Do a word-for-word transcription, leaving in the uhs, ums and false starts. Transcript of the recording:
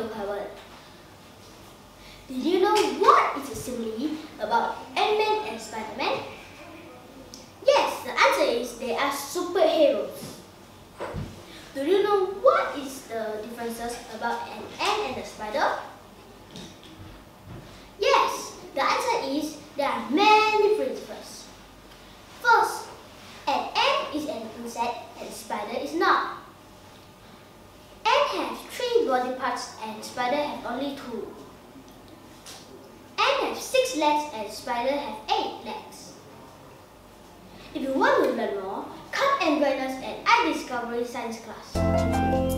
new vocabulary. Did you know what is a simile about Ant-Man and Spider-Man? Yes, the answer is they are superheroes. Do you know what is the differences about an ant and a spider? Yes, the answer is there are many differences. First, an ant is an insect and spider is not. Ant has three body parts and spider have only two. Ant have six legs and spider have eight legs. If you want to learn more, come and join us at iDiscovery Science class.